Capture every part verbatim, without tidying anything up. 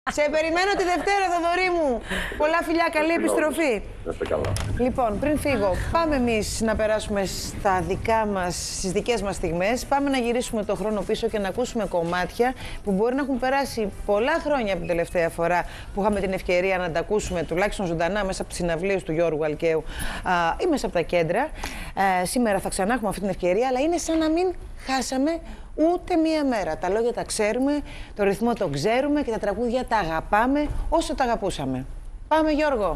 Σε περιμένω τη Δευτέρα, Θοδωρή μου. Πολλά φιλιά, καλή επιστροφή. Λοιπόν, πριν φύγω, πάμε εμείς να περάσουμε στα δικά μας, στις δικές μας στιγμές. Πάμε να γυρίσουμε το χρόνο πίσω και να ακούσουμε κομμάτια που μπορεί να έχουν περάσει πολλά χρόνια από την τελευταία φορά που είχαμε την ευκαιρία να τα ακούσουμε, τουλάχιστον ζωντανά, μέσα από τις συναυλίες του Γιώργου Αλκαίου α, ή μέσα από τα κέντρα. Ε, σήμερα θα ξανά έχουμε αυτή την ευκαιρία, αλλά είναι σαν να μην χάσαμε ούτε μία μέρα. Τα λόγια τα ξέρουμε, το ρυθμό το ξέρουμε και τα τραγούδια τα αγαπάμε όσο τα αγαπούσαμε. Πάμε, Γιώργο!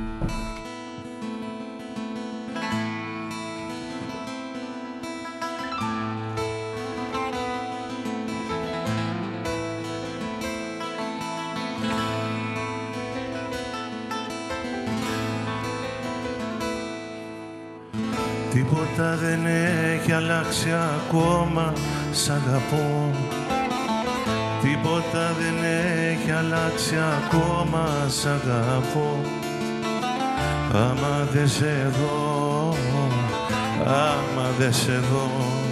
Τίποτα δεν έχει αλλάξει ακόμα, σ' αγαπώ. Τίποτα δεν έχει αλλάξει ακόμα, σ' αγαπώ. Άμα δεν σε δω, άμα δεν σε δω,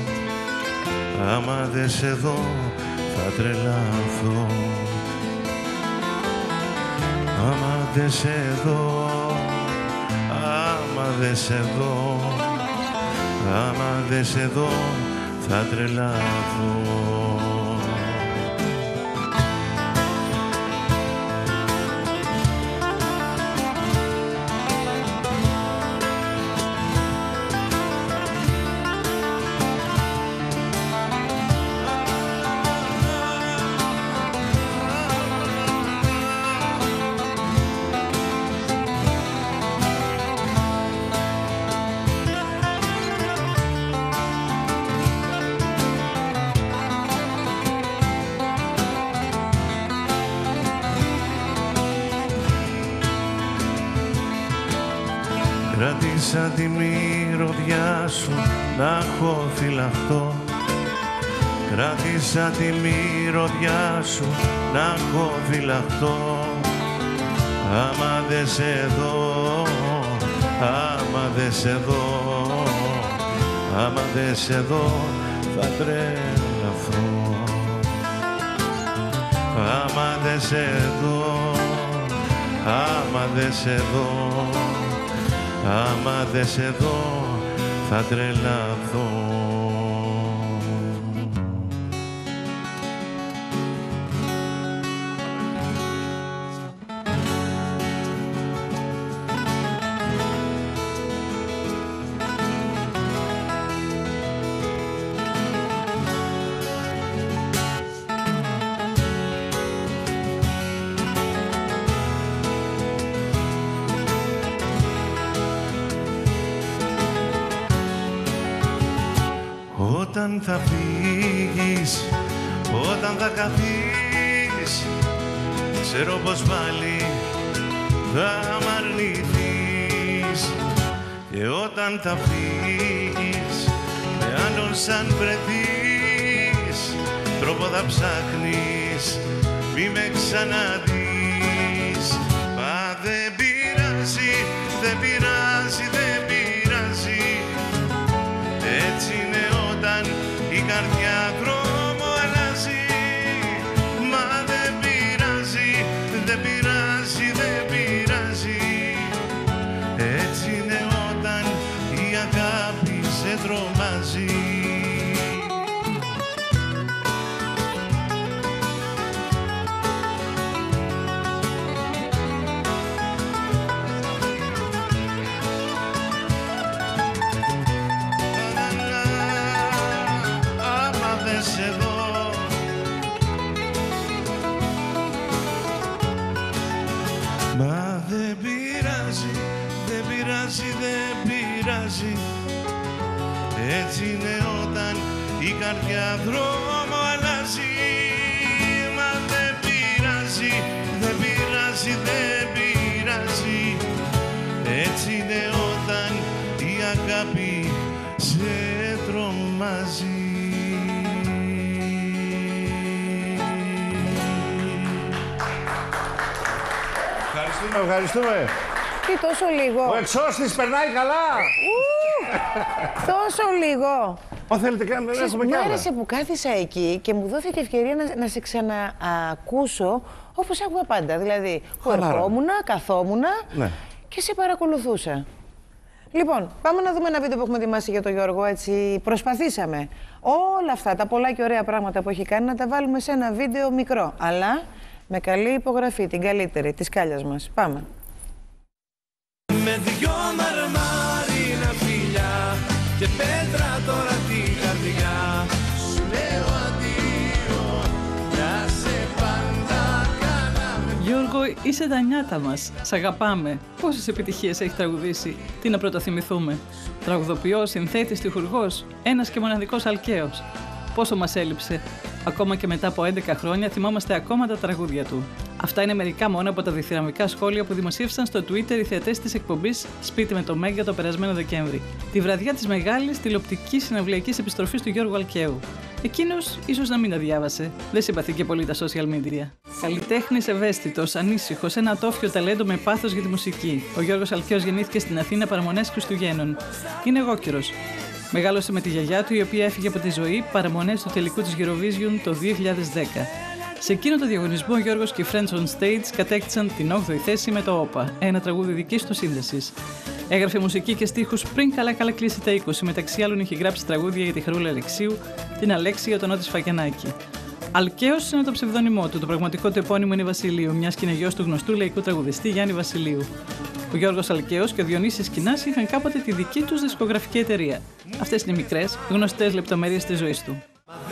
άμα δεν σε δω, θα τρελαθώ. Άμα δεν σε δω, άμα δεν σε δω, άμα δεν σε δω, θα τρελαθώ. Κράτησα τη μυρωδιά σου να έχω φυλαχτώ. Κράτησα τη μυρωδιά σου να έχω φυλαχτώ. Άμα δεν σε δω, άμα δεν σε δω, άμα δεν σε δω, θα τρελαθώ. Άμα δεν σε δω, άμα δεν σε δω, άμα δεν σε δω, θα τρελαθώ. Όταν θα φύγεις, όταν θα καθείς, ξέρω πως πάλι θα μ' αρνηθείς. Και όταν θα φύγεις, με άλλον σαν βρεθείς, τρόπο θα ψάχνεις, μη με ξαναδείς. Μα δεν πειράζει, δεν πειράζει, δεν πειράζει, έτσι είναι όταν η καρδιά δρόμο αλλάζει. Μα δεν πειράζει, δεν πειράζει, δεν πειράζει, έτσι είναι όταν η αγάπη σε τρομάζει. Μα δεν πειράζει, δεν πειράζει, δεν πειράζει, έτσι είναι όταν η καρδιά δρόμο αλλάζει. Μα δεν πειράζει, δεν πειράζει, δεν πειράζει, έτσι είναι όταν η αγάπη σε τρομάζει. Ευχαριστούμε, ευχαριστούμε. Τι τόσο λίγο. Ο εξώστης περνάει καλά. Τόσο λίγο. Ω, θέλετε καν, δεν έχουμε Μου κι άλλα. άρεσε που κάθισα εκεί και μου δόθηκε ευκαιρία να, να σε ξαναακούσω όπως άκουγα πάντα. Δηλαδή, που ερχόμουνα, καθόμουνα ναι. και σε παρακολουθούσα. Λοιπόν, πάμε να δούμε ένα βίντεο που έχουμε ετοιμάσει για τον Γιώργο. Έτσι, προσπαθήσαμε όλα αυτά τα πολλά και ωραία πράγματα που έχει κάνει να τα βάλουμε σε ένα βίντεο μικρό, αλλά με καλή υπογραφή, την καλύτερη, της Κάλιας μας. Πάμε. Με δυο μαρμάρινα φιλιά και πέτρα τώρα την καρδιά σου λέω αντίο, να σε πάντα κάναμε. Γιώργο, είσαι τα νιάτα μας. Σ' αγαπάμε. Πόσες επιτυχίες έχει τραγουδήσει. Τι να πρωτοθυμηθούμε. Τραγουδοποιός, συνθέτης, τυχουργός. Ένας και μοναδικός Αλκαίος. Πόσο μας έλειψε. Ακόμα και μετά από έντεκα χρόνια θυμόμαστε ακόμα τα τραγούδια του. Αυτά είναι μερικά μόνο από τα διθυραμβικά σχόλια που δημοσίευσαν στο Twitter οι θεατές της εκπομπής Σπίτι με το Μέγκα το περασμένο Δεκέμβρη, τη βραδιά της μεγάλης τηλεοπτικής συναυλιακής επιστροφής του Γιώργου Αλκαίου. Εκείνος ίσως να μην τα διάβασε. Δεν συμπαθεί και πολύ τα social media. Καλλιτέχνης ευαίσθητος, ανήσυχος, ένα ατόφιο ταλέντο με πάθος για τη μουσική. Ο Γιώργος Αλκαίος γεννήθηκε στην Αθήνα παραμονές Χριστουγέννων. Είναι εγώκυρος. Μεγάλωσε με τη γιαγιά του, η οποία έφυγε από τη ζωή παραμονές του τελικού της Eurovision το δύο χιλιάδες δέκα. Σε εκείνο το διαγωνισμό, ο Γιώργος και οι Friends on Stage κατέκτησαν την όγδοη θέση με το Όπα, ένα τραγούδι δικής του σύνδεσης. Έγραφε μουσική και στίχους πριν καλά-καλά κλείσει τα είκοσι. Μεταξύ άλλων, είχε γράψει τραγούδια για τη Χαρούλα Αλεξίου, την Αλέξη για τον Νότι Σφακιανάκη. Αλκαίος είναι το ψευδόνυμό του. Το πραγματικό του επώνυμο είναι Βασιλείου, μιας και είναι γιος του γνωστού λαϊκού τραγουδιστή Γιάννη Βασιλείου. Ο Γιώργος Αλκαίος και ο Διονύσης Κινάς είχαν κάποτε τη δική τους δισκογραφική εταιρεία. Αυτές είναι οι μικρές, γνωστές λεπτομέρειες της ζωής του.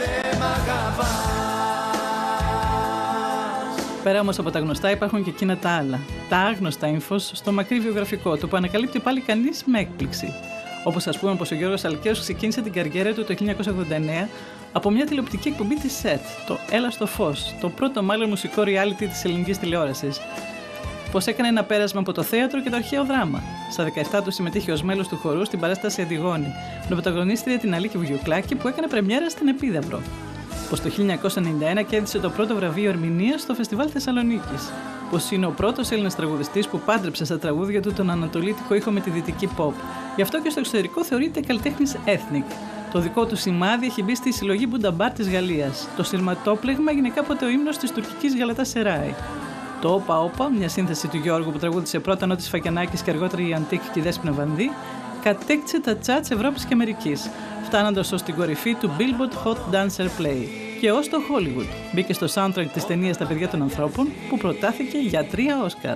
Πέρα όμως από τα γνωστά υπάρχουν και εκείνα τα άλλα. Τα άγνωστα ύφος στο μακρύ βιογραφικό του που ανακαλύπτει πάλι κανείς με έκπληξη. Όπως ας πούμε πως ο Γιώργος Αλκαίος ξεκίνησε την καριέρα του το χίλια εννιακόσια ογδόντα εννέα από μια τηλεοπτική εκπομπή της ΣΕΤ, το Έλα στο Φως, το πρώτο μάλλον μουσικό reality της ελληνικής τηλεόρασης. Πως έκανε ένα πέρασμα από το θέατρο και το αρχαίο δράμα. Στα δεκαεπτά του συμμετείχε ως μέλος του χορού στην παράσταση Αντιγόνη, με πρωταγωνίστρια την Αλίκη Βουγιουκλάκη που έκανε πρεμιέρα στην Επίδαυρο. Πως το χίλια εννιακόσια ενενήντα ένα κέρδισε το πρώτο βραβείο ερμηνείας στο Φεστιβάλ Θεσσαλονίκης. Πως είναι ο πρώτος Έλληνας τραγουδιστής που πάντρεψε στα τραγούδια του τον ανατολίτικο ήχο με τη δυτική pop. Γι' αυτό και στο εξωτερικό θεωρείται καλλιτέχνης ethnic. Το δικό του σημάδι έχει μπει στη συλλογή Μπουνταμπάρ της Γαλλίας. Το σειρματόπλεγμα έγινε κάποτε ο ύμνος της τουρκικής Γαλατασεράι. Το Όπα Όπα, μια σύνθεση του Γιώργου που τραγούδισε πρώτα Νότι Σφακιανάκης και αργότερα η Αντίκ και η Δέσποινα Βανδύ, κατέκτησε τα τσάτς Ευρώπης και Αμερικής, φτάνοντας ως την κορυφή του Billboard Hot Dancer Play και ως το Hollywood. Μπήκε στο soundtrack της ταινίας «Τα παιδιά των ανθρώπων» που προτάθηκε για τρία Όσκαρ.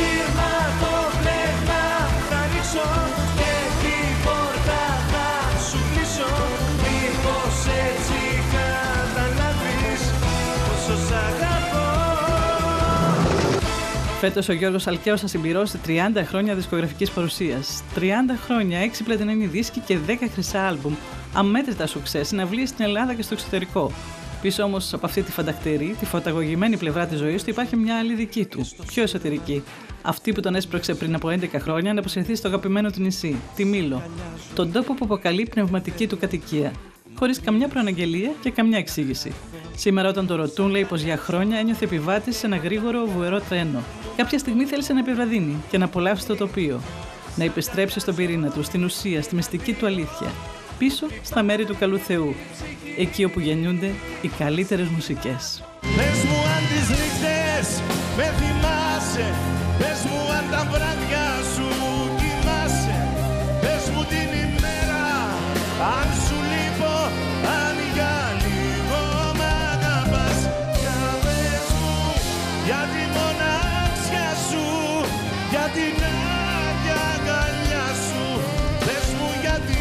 Φέτος ο Γιώργος Αλκαίος θα συμπληρώσει τριάντα χρόνια δισκογραφικής παρουσίας. τριάντα χρόνια, έξι πλατινένοι δίσκοι και δέκα χρυσά άλμπουμ. Αμέτρητα σουξές, συναυλίες στην Ελλάδα και στο εξωτερικό. Πίσω όμως από αυτή τη φαντακτερή, τη φωταγωγημένη πλευρά της ζωής του, υπάρχει μια άλλη δική του, πιο εσωτερική. Αυτή που τον έσπρωξε πριν από έντεκα χρόνια να αποσυρθεί στο αγαπημένο του νησί, τη Μήλο. Τον τόπο που αποκαλεί πνευματική του κατοικία. Χωρίς καμιά προαναγγελία και καμιά εξήγηση. Σήμερα, όταν το ρωτούν, λέει πως για χρόνια ένιωθε επιβάτης σε ένα γρήγορο βουερό τρένο. Κάποια στιγμή θέλησε να επιβραδύνει και να απολαύσει το τοπίο. Να επιστρέψει στον πυρήνα του, στην ουσία, στη μυστική του αλήθεια. Πίσω στα μέρη του καλού Θεού. Εκεί όπου γεννιούνται οι καλύτερες μουσικές. Πες μου αν τις νύχτες με θυμάσαι, πες μου αν τα βράδια σου κοιμάσαι, πες μου την ημέρα αν σου λείπω, αν για λίγο μ' αγαπάς. Για πες μου για τη μοναξιά σου, για την άγια αγκαλιά σου, πες μου γιατί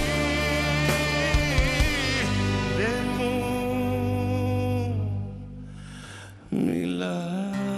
δεν μου μιλάς.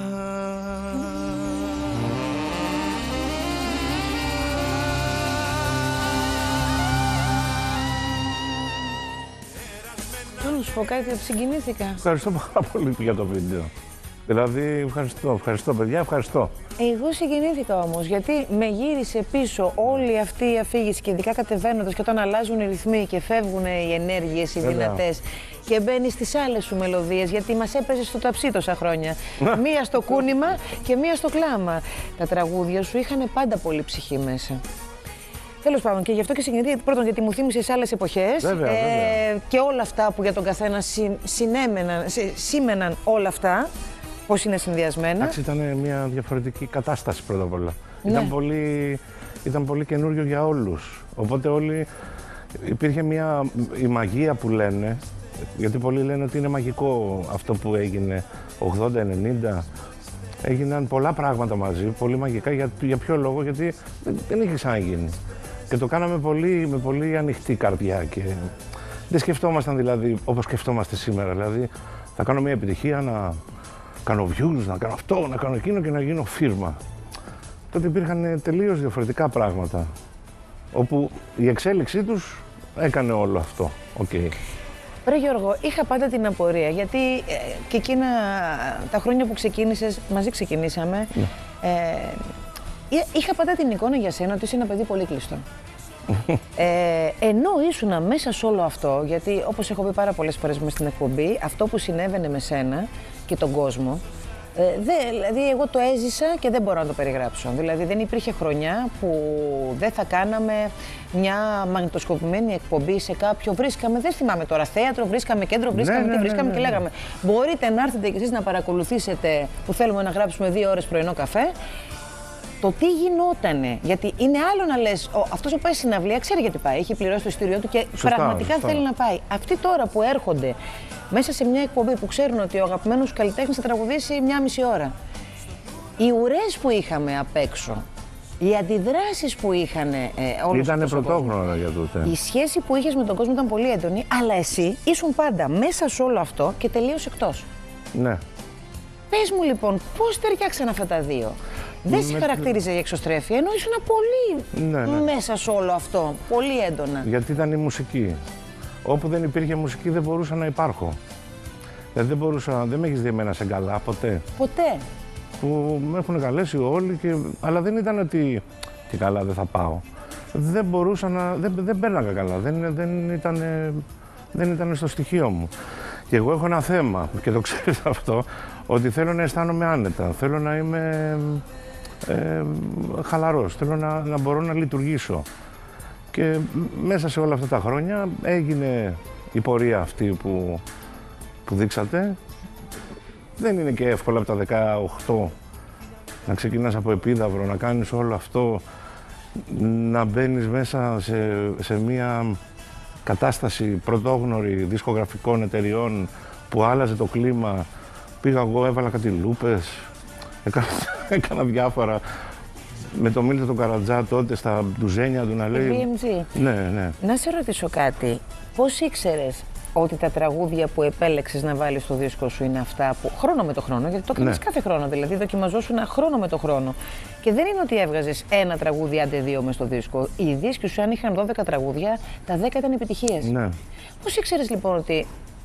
Να σου πω κάτι, συγκινήθηκα. Ευχαριστώ πάρα πολύ για το βίντεο. Δηλαδή, ευχαριστώ, ευχαριστώ παιδιά, ευχαριστώ. Εγώ συγκινήθηκα όμως, γιατί με γύρισε πίσω όλη αυτή η αφήγηση και ειδικά κατεβαίνοντας και όταν αλλάζουν οι ρυθμοί και φεύγουν οι ενέργειες, οι δυνατές και μπαίνει στις άλλες σου μελωδίες, γιατί μας έπαιζε στο ταψί τόσα χρόνια. Μία στο κούνημα και μία στο κλάμα. Τα τραγούδια σου είχαν πάντα πολύ ψυχή μέσα. τέλος πάντων, και γι' αυτό και συγκινητή, πρώτον γιατί μου θύμισε σε άλλες εποχές. Βέβαια, ε, βέβαια. Και όλα αυτά που για τον καθένα συ, συνέμεναν, συ, σήμαιναν όλα αυτά, πώς είναι συνδυασμένα. Εντάξει, ήταν μια διαφορετική κατάσταση πρώτα απ' όλα. Ναι. Ήταν πολύ, ήταν πολύ καινούριο για όλους. Οπότε όλοι, υπήρχε μια, η μαγεία που λένε, γιατί πολλοί λένε ότι είναι μαγικό αυτό που έγινε ογδόντα ενενήντα. Έγιναν πολλά πράγματα μαζί, πολύ μαγικά. Για, για ποιο λόγο, γιατί δεν είχε ξαναγίνει. Και το κάναμε πολύ, με πολύ ανοιχτή καρδιά. Και δεν σκεφτόμασταν δηλαδή όπως σκεφτόμαστε σήμερα. Δηλαδή, θα κάνω μια επιτυχία, να κάνω views, να κάνω αυτό, να κάνω εκείνο και να γίνω φίρμα. Τότε υπήρχαν τελείως διαφορετικά πράγματα. Όπου η εξέλιξή τους έκανε όλο αυτό. Okay. Ρε Γιώργο, είχα πάντα την απορία, γιατί ε, και εκείνα τα χρόνια που ξεκίνησες, μαζί ξεκινήσαμε, Ναι. ε, είχα πάντα την εικόνα για σένα ότι είσαι ένα παιδί πολύ κλειστό. ε, ενώ ήσουνα μέσα σε όλο αυτό, γιατί όπως έχω πει πάρα πολλές φορές μες στην εκπομπή, αυτό που συνέβαινε με σένα και τον κόσμο, ε, δε, δηλαδή εγώ το έζησα και δεν μπορώ να το περιγράψω. Δηλαδή δεν υπήρχε χρονιά που δεν θα κάναμε μια μαγνητοσκοπημένη εκπομπή σε κάποιο, βρίσκαμε, δεν θυμάμαι τώρα, θέατρο, βρίσκαμε κέντρο, βρίσκαμε ναι, τι ναι, βρίσκαμε ναι, ναι, και ναι. λέγαμε μπορείτε να έρθετε κι εσείς να παρακολουθήσετε που θέλουμε να γράψουμε δύο ώρες πρωινό καφέ. Το τι γινότανε, γιατί είναι άλλο να λες, ο, αυτός που πάει στην συναυλία ξέρει γιατί πάει, έχει πληρώσει το εισιτήριό του και Σωστά, πραγματικά σωστά. θέλει να πάει. Αυτοί τώρα που έρχονται μέσα σε μια εκπομπή που ξέρουν ότι ο αγαπημένος καλλιτέχνης θα τραγουδήσει μια μισή ώρα, οι ουρές που είχαμε απ' έξω, οι αντιδράσεις που είχαν ε, όλος Ήτανε αυτός ο πρωτόγνωρα κόσμος, για τότε. η σχέση που είχες με τον κόσμο ήταν πολύ έντονη, αλλά εσύ ήσουν πάντα μέσα σε όλο αυτό και τελείως εκτός. Ναι. Πες μου λοιπόν, πώς ταιριάξαν αυτά τα δύο. Δεν σε Με- χαρακτήριζε η εξωστρέφεια, ενώ ήσουν πολύ Ναι, ναι. μέσα σε όλο αυτό, πολύ έντονα. Γιατί ήταν η μουσική. Όπου δεν υπήρχε μουσική δεν μπορούσα να υπάρχω. Δηλαδή δεν μπορούσα, δεν με έχεις δει εμένα σε καλά ποτέ. Ποτέ. Που με έχουν καλέσει όλοι, και, αλλά δεν ήταν ότι και καλά δεν θα πάω. Δεν μπορούσα να, δεν, δεν πέρναγα καλά, δεν, δεν, ήταν, δεν ήταν στο στοιχείο μου. Και εγώ έχω ένα θέμα, και το ξέρεις αυτό, ότι θέλω να αισθάνομαι άνετα, θέλω να είμαι ε, χαλαρός, θέλω να, να μπορώ να λειτουργήσω. Και μέσα σε όλα αυτά τα χρόνια έγινε η πορεία αυτή που, που δείξατε. Δεν είναι και εύκολα από τα δεκαοκτώ να ξεκινάς από επίδαυρο, να κάνεις όλο αυτό, να μπαίνεις μέσα σε, σε μια κατάσταση πρωτόγνωρη δισκογραφικών εταιριών που άλλαζε το κλίμα. Πήγα εγώ, έβαλα κάτι λούπες, έκανα, έκανα διάφορα. Με το Μίλτο τον Καρατζά τότε στα ντουζένια του να λέει... μπι εμ τζι. Ναι, ναι. Να σε ρωτήσω κάτι, πώς ήξερες ότι τα τραγούδια που επέλεξες να βάλεις στο δίσκο σου είναι αυτά που χρόνο με το χρόνο, γιατί το έκανες Ναι. κάθε χρόνο, δηλαδή δοκιμαζόσουν χρόνο με το χρόνο. Και δεν είναι ότι έβγαζες ένα τραγούδι, άντε δύο μες στο δίσκο. Οι δίσκοι σου, αν είχαν δώδεκα τραγούδια, τα δέκα ήταν επιτυχίες. Ναι. Πώς ήξερες λοιπόν ότι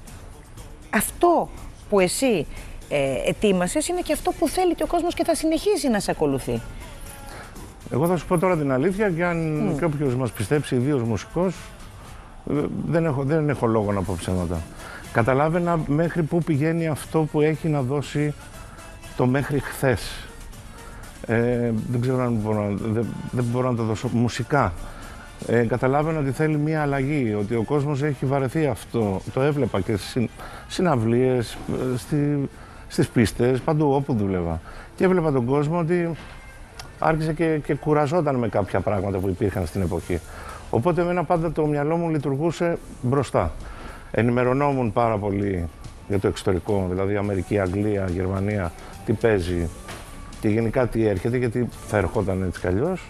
αυτό που εσύ ε, ετοίμασες είναι και αυτό που θέλει και ο κόσμος και θα συνεχίσει να σε ακολουθεί? Εγώ θα σου πω τώρα την αλήθεια, και αν mm. και όποιος μας πιστέψει, ιδίως μουσικός, ε, δεν έχω, δεν έχω λόγο να πω ψέματα. Καταλάβαινα μέχρι πού πηγαίνει αυτό που έχει να δώσει το μέχρι χθες. Ε, δεν ξέρω αν μπορώ, να- δεν, δεν μπορώ να το δώσω μουσικά. Ε, καταλάβαινα ότι θέλει μία αλλαγή, ότι ο κόσμος έχει βαρεθεί αυτό. Το έβλεπα και στις συναυλίες, ε, στη, στις πίστες, παντού όπου δούλευα. Και έβλεπα τον κόσμο ότι άρχισε και, και κουραζόταν με κάποια πράγματα που υπήρχαν στην εποχή. Οπότε εμένα πάντα το μυαλό μου λειτουργούσε μπροστά. Ενημερωνόμουν πάρα πολύ για το εξωτερικό, δηλαδή Αμερική, Αγγλία, Γερμανία, τι παίζει και γενικά τι έρχεται, γιατί θα ερχόταν έτσι κι αλλιώς.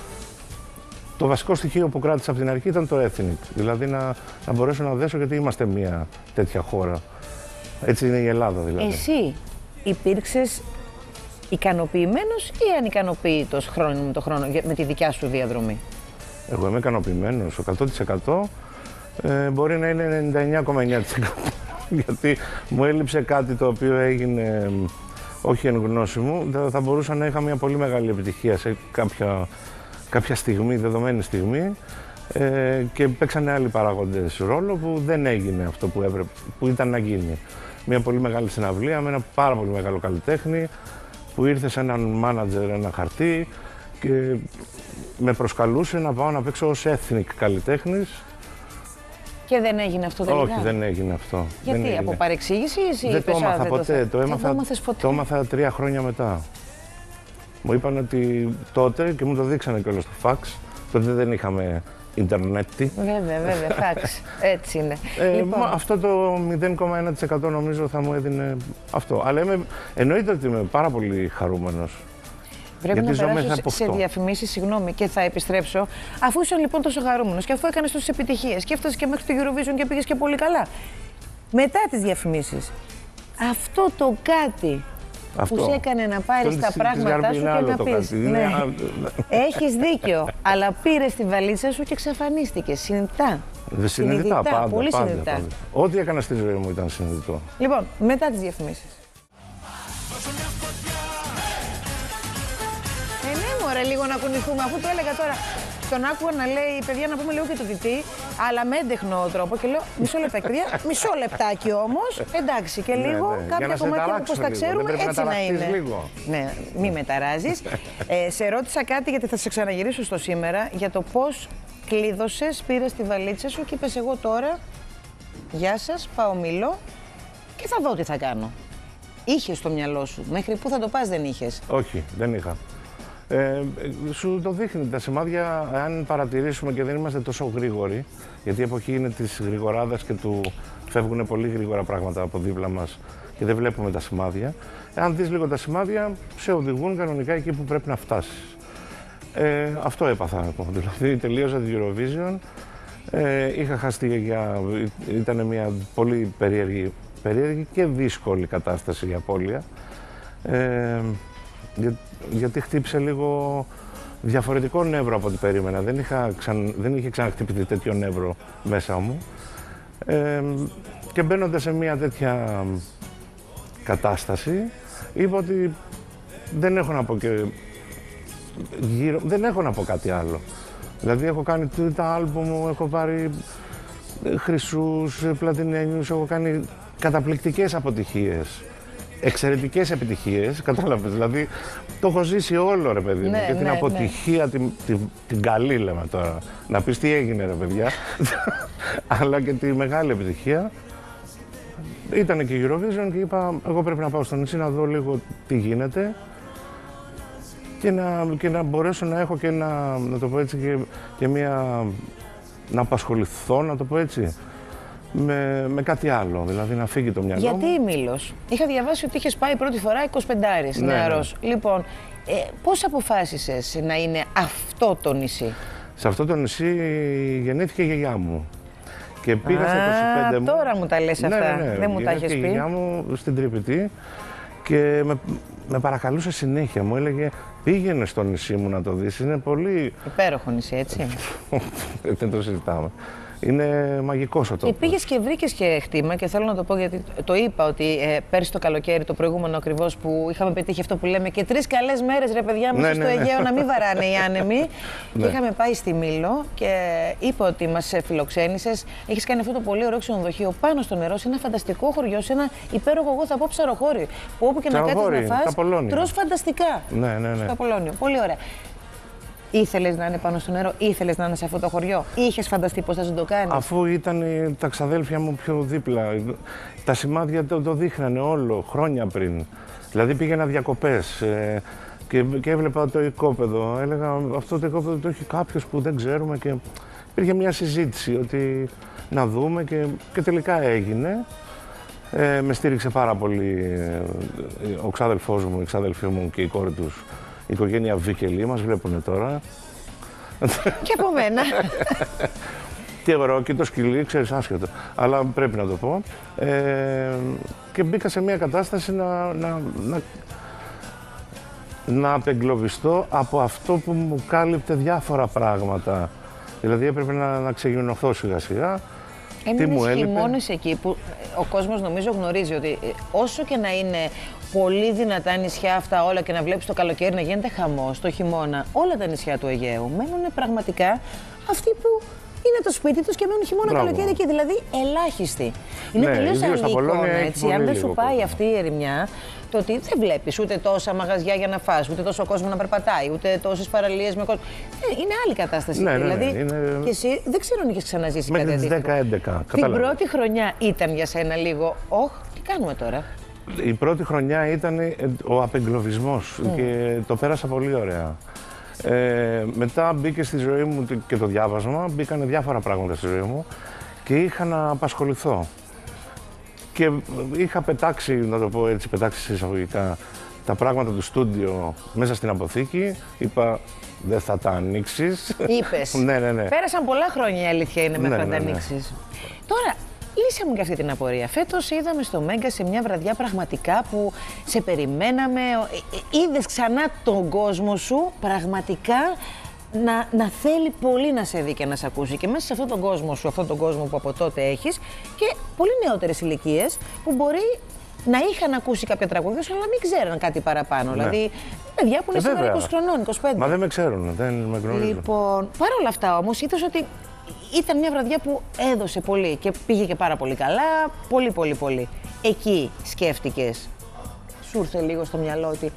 Το βασικό στοιχείο που κράτησα από την αρχή ήταν το ethnic, δηλαδή να, να μπορέσω να δέσω, γιατί είμαστε μια τέτοια χώρα. Έτσι είναι η Ελλάδα δηλαδή. Εσύ υπήρξες ικανοποιημένος ή ανικανοποιητός χρόνο με το χρόνο για- με τη δικιά σου διαδρομή? Εγώ είμαι ικανοποιημένος, εκατό τοις εκατό, ε, μπορεί να είναι ενενήντα εννιά κόμμα εννιά τοις εκατό γιατί μου έλειψε κάτι το οποίο έγινε ε, όχι εν γνώση μου. Θα, θα μπορούσα να είχα μια πολύ μεγάλη επιτυχία σε κάποια, κάποια στιγμή, δεδομένη στιγμή, ε, και παίξανε άλλοι παράγοντες ρόλο που δεν έγινε αυτό που, έπρεπε, που ήταν να γίνει. Μια πολύ μεγάλη συναυλία με ένα πάρα πολύ μεγάλο καλλιτέχνη που ήρθε σε έναν μάνατζερ ένα χαρτί και με προσκαλούσε να πάω να παίξω ως ethnic καλλιτέχνης. Και δεν έγινε αυτό τελικά? Όχι, δεν έγινε αυτό. Γιατί, δεν από παρεξήγηση ή εσύ δεν είπες, το έμαθα δεν ποτέ. Το, το, έμαθα, ποτέ. το έμαθα τρία χρόνια μετά. Μου είπαν ότι τότε, και μου το δείξανε κιόλας στο φαξ, τότε δεν είχαμε ίντερνετ. Βέβαια, βέβαια, φαξ. Έτσι είναι. Ε, λοιπόν. μα, αυτό το μηδέν κόμμα ένα τοις εκατό νομίζω θα μου έδινε αυτό. Αλλά είμαι, εννοείται ότι είμαι πάρα πολύ χαρούμενος. Πρέπει γιατί να περάσω σε διαφημίσεις, συγγνώμη, και θα επιστρέψω. Αφού ήσουν λοιπόν τόσο χαρούμενος και αφού έκανες τόσες επιτυχίες και έφτασες και μέχρι το Eurovision και πήγες και πολύ καλά. Μετά τις διαφημίσεις, αυτό το κάτι αυτό. που σε έκανε να πάρεις τα πράγματά σου και να πεις. Ναι. Έχεις δίκιο, αλλά πήρες τη βαλίτσα σου και εξαφανίστηκες συνειδητά. Συνειδητά, συνειδητά, πάντα, πολύ πάντα, συνειδητά. Πάντα. Ό,τι έκανα στη ζωή μου ήταν συνειδητό. Λοιπόν, μετά τις διαφημίσεις. Ε, ναι, μωρέ, λίγο να κουνηθούμε, αφού το έλεγα τώρα. Τον άκουγα να λέει, παιδιά, να πούμε λίγο και το τιτί, αλλά με έντεχνο τρόπο. Και λέω, μισό λεπτάκι, παιδιά, μισό λεπτάκι όμως. Εντάξει, και λίγο, ναι, ναι. κάποια κομμάτια όπως τα ξέρουμε, έτσι να, να είναι. Λίγο. Ναι, μη με ταράζεις. ε, σε ρώτησα κάτι, γιατί θα σε ξαναγυρίσω στο σήμερα, για το πώς κλείδωσες, πήρες τη βαλίτσα σου και είπες, εγώ τώρα, γεια σας, πάω μιλώ και θα δω τι θα κάνω. Είχες στο μυαλό σου, μέχρι πού θα το πας δεν είχες? Όχι, δεν είχα. Ε, σου το δείχνει τα σημάδια, αν παρατηρήσουμε και δεν είμαστε τόσο γρήγοροι, γιατί η εποχή είναι της γρηγοράδας και του φεύγουν πολύ γρήγορα πράγματα από δίπλα μας και δεν βλέπουμε τα σημάδια. Αν δεις λίγο τα σημάδια, σε οδηγούν κανονικά εκεί που πρέπει να φτάσεις. Ε, αυτό έπαθα εγώ, δηλαδή τελείωσα την Eurovision, ε, είχα χαστεί για... ήταν μια πολύ περίεργη, περίεργη και δύσκολη κατάσταση η απώλεια. Ε, Για, γιατί χτύπησε λίγο διαφορετικό νεύρο από ό,τι περίμενα. Δεν, είχα ξαν, δεν είχε ξαναχτυπηθεί τέτοιο νεύρο μέσα μου. Ε, και μπαίνοντας σε μια τέτοια κατάσταση, είπα ότι δεν έχω να πω και γύρω, δεν έχω να πω κάτι άλλο. Δηλαδή έχω κάνει τα άλμπουμ μου, έχω πάρει χρυσούς, πλατινένιους, έχω κάνει καταπληκτικές αποτυχίες. Εξαιρετικές επιτυχίες, κατάλαβες, δηλαδή το έχω ζήσει όλο ρε παιδί μου, ναι, και την ναι, αποτυχία, ναι. την, την, την καλή λέμε τώρα, να πεις τι έγινε ρε παιδιά, αλλά και τη μεγάλη επιτυχία. Ήταν και η Eurovision και είπα, εγώ πρέπει να πάω στο νησί να δω λίγο τι γίνεται και να, και να μπορέσω να έχω και ένα, να το πω έτσι, και, και μια, να απασχοληθώ, να το πω έτσι, Με, με κάτι άλλο, δηλαδή να φύγει το μυαλό Γιατί μου. η Μήλος? Είχα διαβάσει ότι είχες πάει πρώτη φορά εικοσιπεντάρης, ναι, νεαρός. Ναι. Λοιπόν, ε, πώς αποφάσισες να είναι αυτό το νησί? Σε αυτό το νησί γεννήθηκε η γιαγιά μου. Και πήγα Α, στα είκοσι πέντε μου. Τώρα μου τα λες ναι, αυτά, ναι, ναι. δεν μου τα έχεις πει. Η γιαγιά μου στην Τρίπητη και με, με παρακαλούσε συνέχεια. Μου έλεγε, πήγαινε στο νησί μου να το δεις, είναι πολύ... Υπέροχο νησί, έτσι. Δεν το συζητάμε. Είναι μαγικός ο τόπος. Και πήγες και βρήκες και χτήμα και θέλω να το πω γιατί το είπα ότι ε, πέρσι το καλοκαίρι, το προηγούμενο ακριβώς που είχαμε πετύχει αυτό που λέμε και τρεις καλές μέρες ρε παιδιά μέσα ναι, στο ναι, Αιγαίο ναι. να μην βαράνε οι άνεμοι. Και είχαμε πάει στη Μήλο και είπα ότι μας φιλοξένησες. Έχεις κάνει αυτό το πολύ ωραίο ξενοδοχείο πάνω στο νερό, σε ένα φανταστικό χωριό, σε ένα υπέροχο, εγώ θα πω ψαροχώρι. Που όπου και να κάτσεις να φας, τρως φανταστικά. Ναι, ναι, ναι. Στο Απολώνιο. Πολύ ωραία. Ήθελες να είναι πάνω στο νερό, ήθελες να είναι σε αυτό το χωριό, ή είχες φανταστεί πώς θα σου το κάνεις? Αφού ήταν τα ξαδέλφια μου πιο δίπλα, τα σημάδια το, το δείχνανε όλο χρόνια πριν. Δηλαδή πήγαινα διακοπές ε, και, και έβλεπα το οικόπεδο. Έλεγα αυτό το οικόπεδο το έχει κάποιος που δεν ξέρουμε και υπήρχε μια συζήτηση ότι να δούμε και, και τελικά έγινε. Ε, με στήριξε πάρα πολύ ε, ο ξάδελφός μου, η ξάδελφή μου και η κόρη τους. Η οικογένεια Βίκελη, μας βλέπουνε τώρα. Και από μένα. Τι ωραίο, και το σκυλί, ξέρεις, άσχετο. Αλλά πρέπει να το πω. Ε, και μπήκα σε μια κατάσταση να, να, να, να απεγκλωβιστώ από αυτό που μου κάλυπτε διάφορα πράγματα. Δηλαδή έπρεπε να, να ξεγυμνωθώ σιγά σιγά. Έμεινες χειμώνες εκεί που ο κόσμος νομίζω γνωρίζει ότι όσο και να είναι πολύ δυνατά νησιά αυτά όλα και να βλέπεις το καλοκαίρι να γίνεται χαμός, το χειμώνα, όλα τα νησιά του Αιγαίου μένουν πραγματικά αυτοί που είναι το σπίτι τους και μένουν χειμώνα καλοκαίρι εκεί, δηλαδή ελάχιστοι. Είναι ναι, τελείως άλλη εικόνα, έτσι, αν δεν σου πάει λίγο. αυτή η ερημιά, το το ότι δεν βλέπεις ούτε τόσα μαγαζιά για να φας, ούτε τόσο κόσμο να περπατάει, ούτε τόσες παραλίες με κόσμο. Ε, είναι άλλη κατάσταση. Ναι, ναι, δηλαδή, ναι, είναι... και εσύ δεν ξέρω αν είχες ξαναζήσει μέχρι κάτι τις αντίστοιχο. δέκα έντεκα. Την πρώτη χρονιά ήταν για σένα λίγο, όχ, τι κάνουμε τώρα. Η πρώτη χρονιά ήταν ο απεγκλωβισμός mm. και το πέρασα πολύ ωραία. Ε, μετά μπήκε στη ζωή μου και το διάβασμα, μπήκαν διάφορα πράγματα στη ζωή μου και είχα να απασχοληθώ. Και είχα πετάξει, να το πω έτσι, πετάξει εισαγωγικά, τα πράγματα του στούντιο μέσα στην αποθήκη. Είπα, δεν θα τα ανοίξεις. Είπες. ναι, ναι, ναι. Πέρασαν πολλά χρόνια, η αλήθεια είναι, μέχρι ναι, να τα ναι, ναι. ανοίξεις. Τώρα, λύσε μου και αυτή την απορία. Φέτος είδαμε στο Μέγκα σε μια βραδιά πραγματικά που σε περιμέναμε. Είδες ξανά τον κόσμο σου πραγματικά να, να θέλει πολύ να σε δει και να σε ακούσει. Και μέσα σε αυτόν τον κόσμο σου, αυτόν τον κόσμο που από τότε έχεις και πολύ νεότερες ηλικίες που μπορεί να είχαν ακούσει κάποια τραγούδια αλλά να μην ξέραν κάτι παραπάνω. Ναι. Δηλαδή, παιδιά που είναι ε, σήμερα είκοσι χρονών, είκοσι πέντε. Μα δεν με ξέρουν, δεν με γνωρίζουν. Λοιπόν, παρόλα αυτά όμως, είδες ότι ήταν μια βραδιά που έδωσε πολύ και πήγε και πάρα πολύ καλά, πολύ πολύ πολύ. Εκεί σκέφτηκες, σου ήρθε λίγο στο μυαλό ότι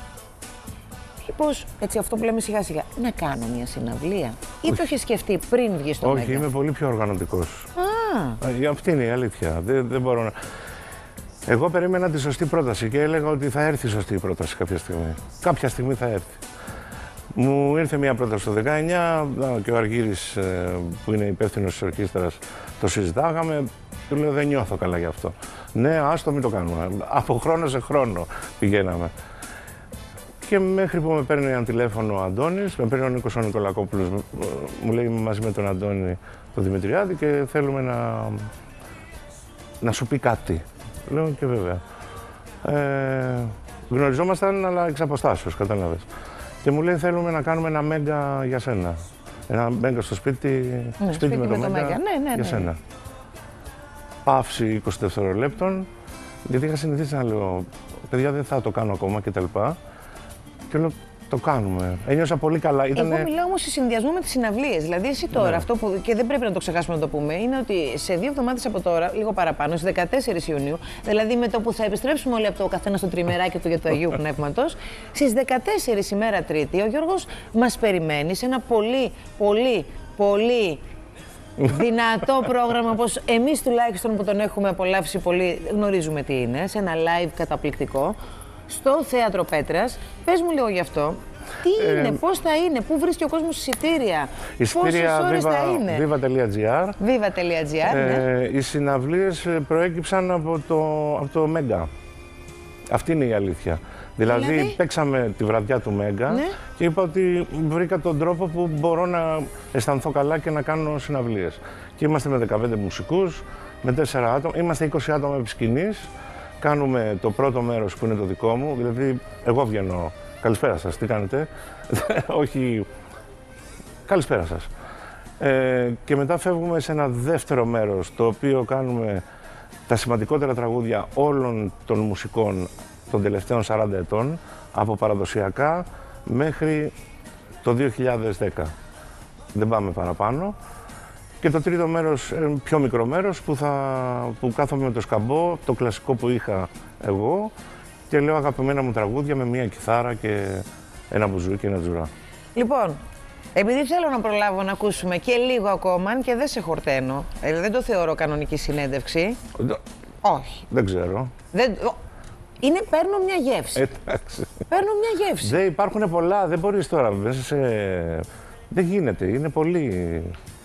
μήπως, έτσι αυτό που λέμε σιγά σιγά, να κάνω μια συναυλία ή το έχεις σκεφτεί πριν βγεις στο Μέγκα? Όχι, είμαι πολύ πιο οργανωτικός. Α. Αυτή είναι η αλήθεια, δεν, δεν μπορώ να... Εγώ περίμενα τη σωστή πρόταση και έλεγα ότι θα έρθει η σωστή πρόταση κάποια στιγμή. Κάποια στιγμή θα έρθει. Μου ήρθε μια πρόταση το δεκαεννιά και ο Αργύρης που είναι υπεύθυνος της ορκίστρας το συζητάγαμε. Του λέω δεν νιώθω καλά γι' αυτό. Ναι, άστο μην το κάνουμε. Από χρόνο σε χρόνο πηγαίναμε. Και μέχρι που με παίρνει ένα τηλέφωνο ο Αντώνης, με παίρνει ο Νίκος ο Νικολακόπουλος, μου λέει μαζί με τον Αντώνη τον Δημητριάδη και θέλουμε να, να σου πει κάτι. Λέω και βέβαια. Ε, γνωριζόμασταν αλλά εξ αποστάσεως, κατάλαβες. Και μου λέει θέλουμε να κάνουμε ένα μέγκα για σένα. Ένα μέγκα στο σπίτι, ναι, σπίτι, σπίτι με, με το, το μέγκα, μέγκα. Ναι, ναι, για σένα. Ναι. Παύση είκοσι δευτερολέπτων, γιατί είχα συνηθίσει να λέω παιδιά δεν θα το κάνω ακόμα κτλ. Και λέω το κάνουμε. Ένιωσα πολύ καλά. Ήτανε... Εγώ μιλάω όμως σε συνδυασμό με τις συναυλίες. Δηλαδή, εσύ τώρα, ναι. αυτό που. Και δεν πρέπει να το ξεχάσουμε να το πούμε, είναι ότι σε δύο εβδομάδες από τώρα, λίγο παραπάνω, στις δεκατέσσερις Ιουνίου, δηλαδή με το που θα επιστρέψουμε όλοι από το καθένα στο τριμεράκι του για το Αγίου Πνεύματος, στις δεκατέσσερις ημέρα Τρίτη, ο Γιώργος μας περιμένει σε ένα πολύ, πολύ, πολύ δυνατό πρόγραμμα, όπως εμείς τουλάχιστον που τον έχουμε απολαύσει πολύ, γνωρίζουμε τι είναι, σε ένα live καταπληκτικό. Στο Θέατρο Πέτρας. Πες μου λίγο γι' αυτό. Τι είναι, ε, πώς θα είναι, πού βρίσκει ο κόσμος εισιτήρια, πόσες ώρες θα είναι. Viva.gr. Viva.gr, ναι. Ε, οι συναυλίες προέκυψαν από το, από το Μέγκα. Αυτή είναι η αλήθεια. Δηλαδή, δηλαδή, παίξαμε τη βραδιά του Μέγκα, ναι. και είπα ότι βρήκα τον τρόπο που μπορώ να αισθανθώ καλά και να κάνω συναυλίες. Και είμαστε με δεκαπέντε μουσικούς, με τέσσερα άτομα, είμαστε είκοσι άτομα επί σκηνής. Κάνουμε το πρώτο μέρος που είναι το δικό μου, δηλαδή εγώ βγαίνω, καλησπέρα σας, τι κάνετε, όχι, καλησπέρα σας. Ε, και μετά φεύγουμε σε ένα δεύτερο μέρος, το οποίο κάνουμε τα σημαντικότερα τραγούδια όλων των μουσικών των τελευταίων σαράντα ετών, από παραδοσιακά μέχρι το δύο χιλιάδες δέκα. Δεν πάμε παραπάνω. Και το τρίτο μέρος, πιο μικρό μέρος, που, θα, που κάθομαι με το σκαμπό, το κλασικό που είχα εγώ και λέω αγαπημένα μου τραγούδια με μία κιθάρα και ένα μπουζούκι και ένα τζουρά. Λοιπόν, επειδή θέλω να προλάβω να ακούσουμε και λίγο ακόμα και δεν σε χορταίνω, δηλαδή δεν το θεωρώ κανονική συνέντευξη. Δε... Όχι. Δεν ξέρω. Δεν... Είναι, παίρνω μια γεύση. Εντάξει. Παίρνω μια γεύση. Δεν υπάρχουν πολλά, δεν μπορείς τώρα, σε... δεν γίνεται, είναι πολύ...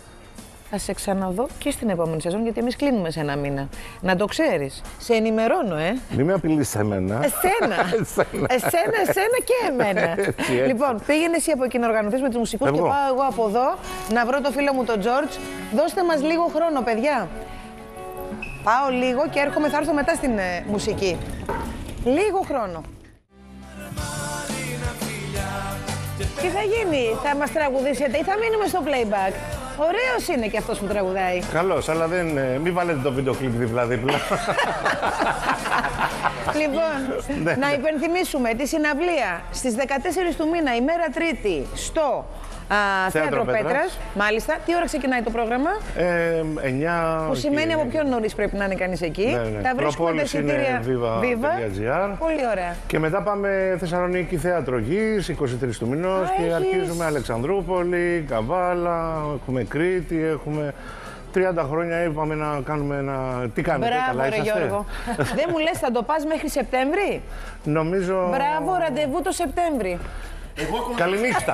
Θα σε ξαναδώ και στην επόμενη σεζόν, γιατί εμείς κλείνουμε σε ένα μήνα. Να το ξέρεις. Σε ενημερώνω, ε. Μην με απειλείς σε εμένα. Εσένα. εσένα. εσένα, εσένα και εμένα. Έτσι, έτσι. Λοιπόν, πήγαινε εσύ από εκεί να οργανωθείς με τους μουσικούς εγώ. Και πάω εγώ από εδώ να βρω το φίλο μου τον Τζόρτζ. Δώστε μας λίγο χρόνο, παιδιά. Πάω λίγο και έρχομαι, θα έρθω μετά στην ε, μουσική. Λίγο χρόνο. Τι θα γίνει, θα μας τραγουδήσετε ή θα μείνουμε στο playback? Ωραίος είναι και αυτός που τραγουδάει. Καλός, αλλά δεν, μην βάλετε το βίντεο κλιπ δίπλα-δίπλα. Λοιπόν, να υπενθυμίσουμε τη συναυλία στις δεκατέσσερις του μήνα, ημέρα Τρίτη, στο Θέατρο Πέτρας. Μάλιστα. Τι ώρα ξεκινάει το πρόγραμμα? Ε, εννιά. Που σημαίνει από πιο νωρίς πρέπει να είναι κανείς εκεί. Ναι, ναι. Τα βρίσκουμε τα εισιτήρια viva.gr. Πολύ ωραία. Και μετά πάμε Θεσσαλονίκη Θέατρο Γης, είκοσι τρεις του μηνός. Και έχεις... αρχίζουμε Αλεξανδρούπολη, Καβάλα, έχουμε Κρήτη, έχουμε... τριάντα χρόνια είπαμε να κάνουμε ένα... Τι κάνετε, μπράβο, καλά είσαστε? Μπράβο, Γιώργο. Δεν μου λες, θα το πας μέχρι Σεπτέμβρη? Νομίζω... Μπράβο, ραντεβού το Σεπτέμβρη. Εγώ Καληνύχτα.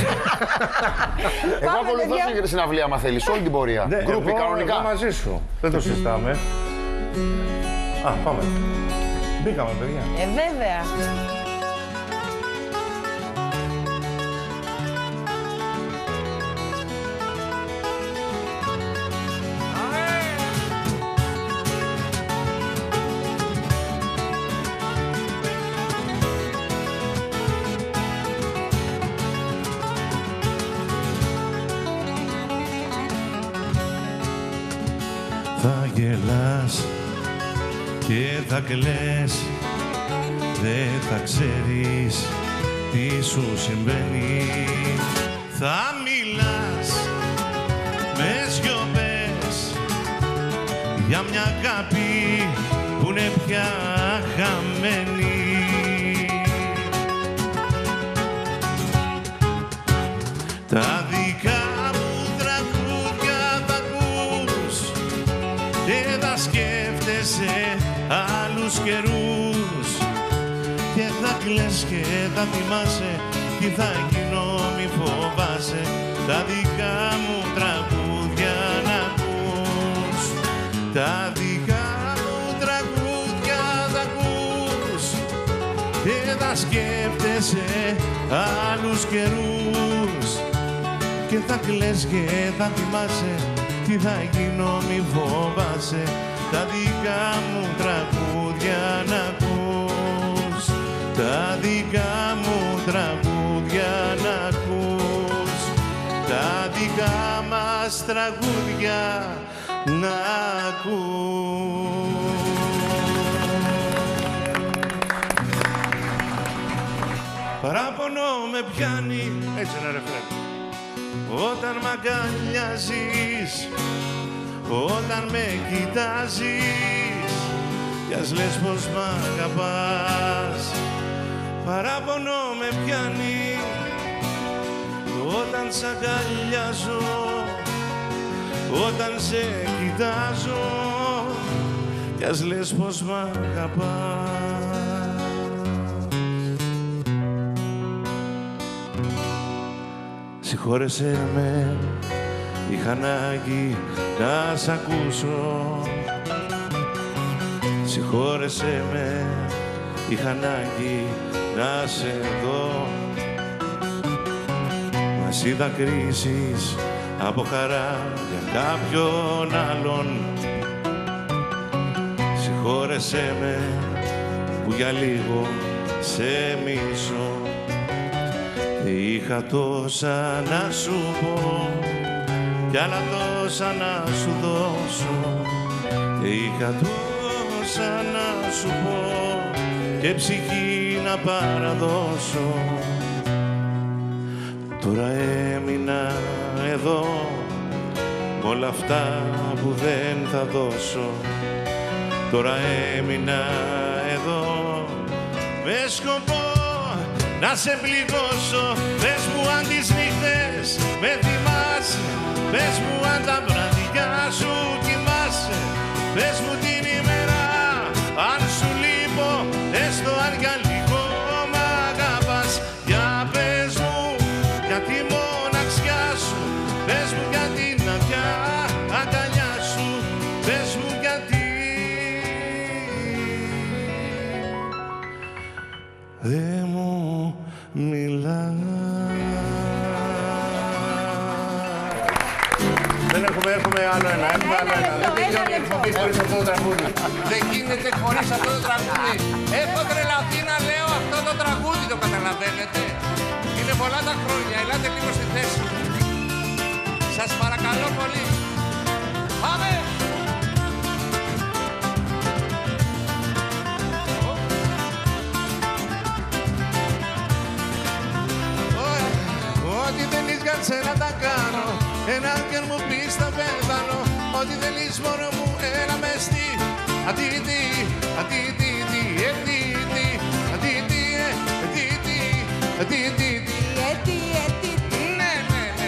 Εγώ ακολουθώ για τη συναυλία, άμα θέλεις, όλη την πορεία. Ναι, Γκρούπι, εγώ, κανονικά. Εγώ μαζί σου. Δεν το συζητάμε. Α, πάμε. Μπήκαμε, παιδιά. Ε, βέβαια. Θα γελάς και θα κλαις, δεν θα ξέρεις τι σου συμβαίνει. Θα μιλάς με σιωπές για μια αγάπη που είναι πια χαμένη. Τα δικά μου τραγούδια θα ακούς και θα σκέφτεσαι άλλους καιρούς και θα κλαις και θα θυμάσαι τι θα γίνω, μη φοβάσαι τα δικά μου τραγούδια να ακούς. Τα δικά μου τραγούδια θα ακούς και θα σκέφτεσαι άλλους καιρούς και θα κλαις και θα θυμάσαι τι θα γίνω, μη φοβάσαι τα δικά μου τραγούδια να ακούς. Τα δικά μου τραγούδια να ακούς. Τα δικά μας τραγούδια να ακούς. Παράπονο με πιάνει, Έτσι είναι, ρε φρέ. όταν μ' αγκαλιάζεις, όταν με κοιτάζεις κι ας λες πως μ' αγαπάς. Παράπονο με πιάνει όταν σ' αγκαλιάζω, όταν σε κοιτάζω κι ας λες πως μ' αγαπάς. Συγχώρεσέ με, είχα ανάγκη να σ' ακούσω. Συγχώρεσέ με, είχα ανάγκη να σε δω. Μας είδα κρίσεις από χαρά για κάποιον άλλον. Συγχώρεσέ με που για λίγο σε μισώ. Είχα τόσα να σου πω κι άλλα τόσα να σου δώσω. Είχα τόσα να σου πω και ψυχή να παραδώσω. Τώρα έμεινα εδώ μ' όλα αυτά που δεν θα δώσω. Τώρα έμεινα εδώ με σκοπό να σε πληγώσω. Πες μου αν τις νύχτες με θυμάσαι, πες μου αν τα βράδια σου κοιμάσαι, πες μου την ημέρα αν σου λείπω, έστω αν για λίγο μ' αγαπάς. Για πες μου για τη μοναξιά σου, πες μου για την αδειά αγκαλιά σου, πες μου γιατί δεν μου μιλάς. Δεν έχουμε, έχουμε άλλο ένα, έχουμε άλλο ένα. Δεν τελειώνει η εκπομπή χωρίς αυτό το τραγούδι. Δεν γίνεται χωρίς αυτό το τραγούδι. Έχω τρελαθεί να λέω αυτό το τραγούδι, το καταλαβαίνετε. Είναι πολλά τα χρόνια, ελάτε λίγο στη θέση μου. Σας παρακαλώ πολύ. Πάμε! Ό,τι δεν είχα κάτσε να τα κάνω. Ένα και αν μου πεις θα πεθάνω. Ό,τι θέλεις μόνο μου έλα μες στη. Αντίτη, αντίτη, αντίτη, αντίτη, αντίτη, αντίτη, αντίτη. Ναι, ναι, ναι.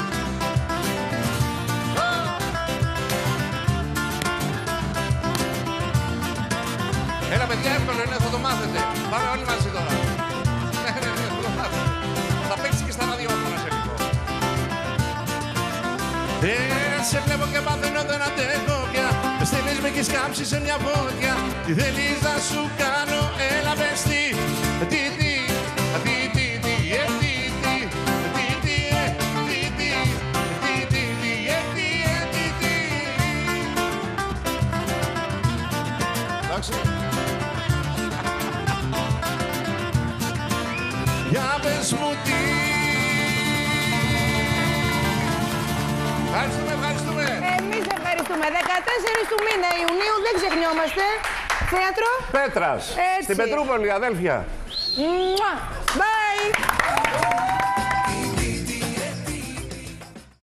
Έλα παιδιά, εύκολο είναι, θα το μάθετε. Πάμε όλοι μαζί τώρα. Ναι, ναι, ναι, θα το μάθετε. Θα παίξει και στα ραδιόφωνα σε λίγο. Ε, σε βλέπω και παθαίνω, δεν αντέχω πια. Με στέλνεις, με έχεις κάψει σε μια φωτιά. Τι θέλεις να σου κάνω, έλα πες τι. Τι, τι, τι, τι, τι, ε, τι, τι, τι, τι, ε, τι, τι, τι, τι, τι, ε, τι, ε, τι, τι. Εντάξει. Για πες μου τι. Ευχαριστούμε, ευχαριστούμε. Εμείς ευχαριστούμε. δεκατέσσερις του μήνα Ιουνίου, δεν ξεχνιόμαστε. Θέατρο Πέτρας, Έτσι. στην Πετρούπολη, αδέλφια. Μουα.